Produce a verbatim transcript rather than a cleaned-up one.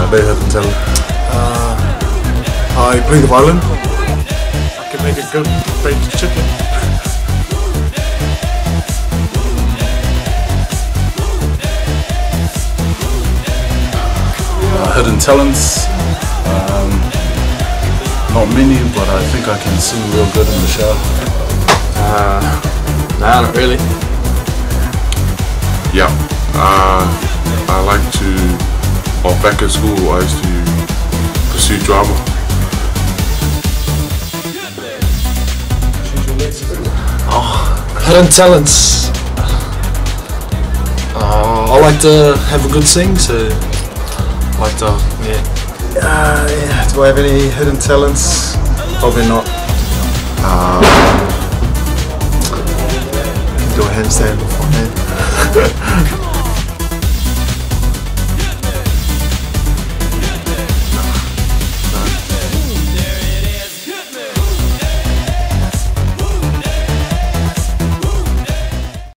about hidden talent? Uh, I play the violin. I can make a good baked chicken. Uh, hidden talents? Um, not many, but I think I can sing real good in the shower. Uh, nah, not really. Yeah, uh, I like to, well, back at school I used to pursue drama. Oh, hidden talents. Uh, I like to have a good sing, so I like to, yeah. Uh, yeah. Do I have any hidden talents? Probably not. Um, do a handstand beforehand.